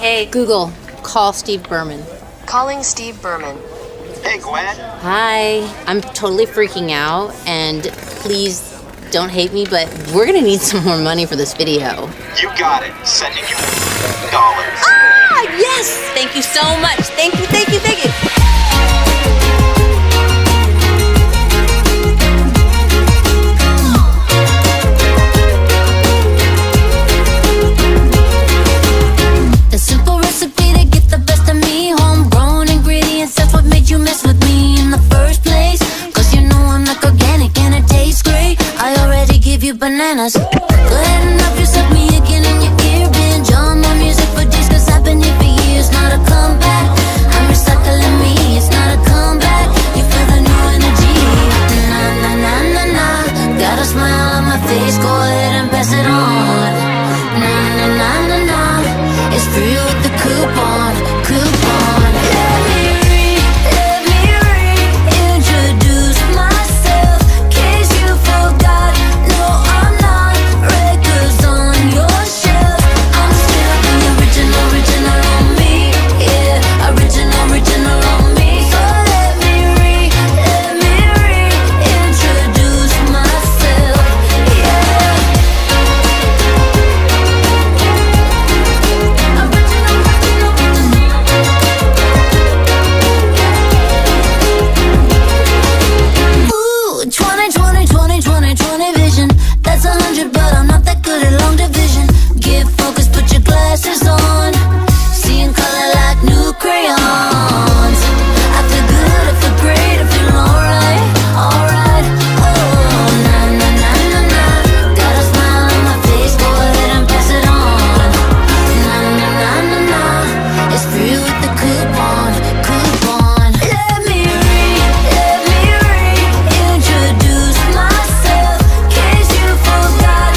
Hey, Google, call Steve Berman. Calling Steve Berman. Hey, Gwen. Hi, I'm totally freaking out, and please don't hate me, but we're gonna need some more money for this video. You got it. Sending you dollars. Ah, yes! Thank you so much. Thank you, thank you, thank you. A simple recipe to get the best of me. Homegrown ingredients, that's what made you mess with me in the first place. Cause you know I'm like organic and it tastes great. I already give you bananas. Go ahead and knock yourself me again in your ear. Binge on my music for days, cause I've been here for years. Not a comeback, I'm recycling me. It's not a comeback, you feel the new energy. Na na na na na, got a smile on my face, go ahead and pass it on. Na na na na na, it's free with the coupon, coupon. Let me reintroduce myself, case you forgot. No, I'm not records on your shelf. I'm still the original, original on me. Yeah, original, original on me. So let me reintroduce myself. Yeah. Ooh, 20, 20, 20, 20, 20 vision. That's 100, but I'm not that good at long division. Get focused, put your glasses on. Seeing color like new crayons. I feel good, I feel great, I feel alright, alright. Oh, na na na na na, got a smile on my face, go ahead and pass it on. Na na na na na, it's free with the coupon, coupon. Let me reintroduce myself, case you forgot.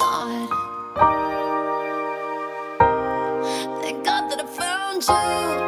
God. Thank God that I found you.